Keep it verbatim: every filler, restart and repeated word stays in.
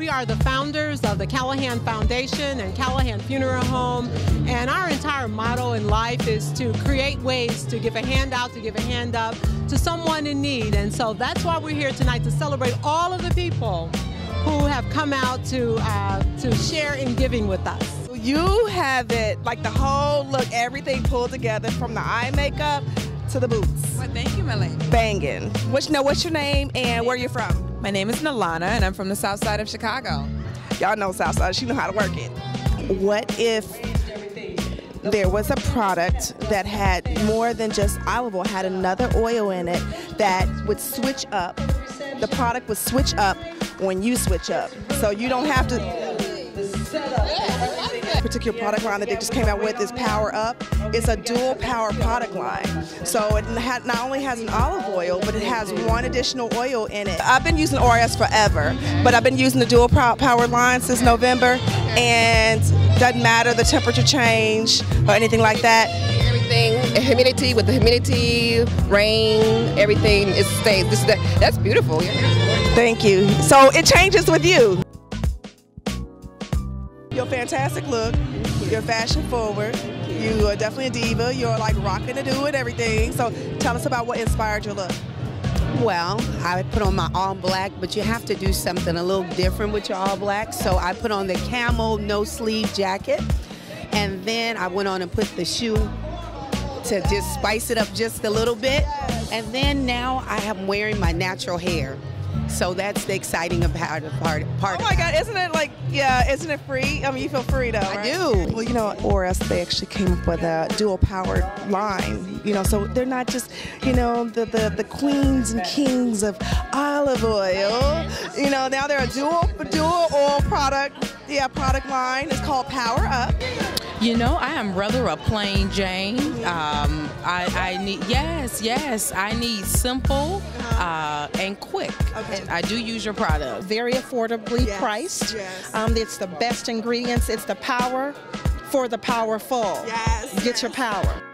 We are the founders of the Callahan Foundation and Callahan Funeral Home, and our entire motto in life is to create ways to give a hand out, to give a hand up to someone in need. And so that's why we're here tonight, to celebrate all of the people who have come out to, uh, to share in giving with us. You have it, like the whole look, everything pulled together from the eye makeup to the boots. Well, thank you, my lady. Banging. What's, no, what's your name and where you from? My name is Nalana, and I'm from the south side of Chicago. Y'all know south side, she know how to work it. What if there was a product that had more than just olive oil, had another oil in it that would switch up? The product would switch up when you switch up. So you don't have to... particular product line that they just came out with is Power Up. It's a dual power product line. So it had, not only has an olive oil, but it has one additional oil in it. I've been using O R S forever, but I've been using the dual power line since November, and doesn't matter the temperature change or anything like that. Everything, humidity with the humidity, rain, everything is stays. This, that, that's beautiful. Thank you. So it changes with you. Your fantastic look, you're fashion forward, you are definitely a diva, you're like rocking to do it, everything. So tell us about what inspired your look. Well, I put on my all black, but you have to do something a little different with your all black. So I put on the camel no sleeve jacket, and then I went on and put the shoe to just spice it up just a little bit. And then now I am wearing my natural hair. So that's the exciting part. part, part oh my God, isn't it like, yeah, isn't it free? I mean, you feel free though, right? I do. Well, you know, O R S, they actually came up with a dual powered line, you know, so they're not just, you know, the, the, the queens and kings of olive oil. You know, now they're a dual, dual oil product, yeah, product line. It's called Power Up. You know, I am rather a plain Jane. Um, I, I need, yes, yes, I need simple uh, and quick. Okay. And I do use your product. Very affordably Yes, priced. yes. Um, it's the best ingredients. It's the power for the powerful. Yes. Get your power.